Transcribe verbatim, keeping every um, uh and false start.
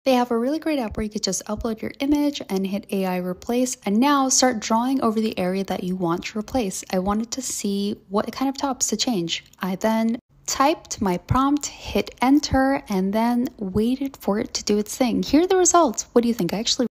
They have a really great app where you could just upload your image and hit A I replace, and now start drawing over the area that you want to replace. I wanted to see what kind of tops to change. I then typed my prompt, hit enter, and then waited for it to do its thing. Here are the results. What do you think? I actually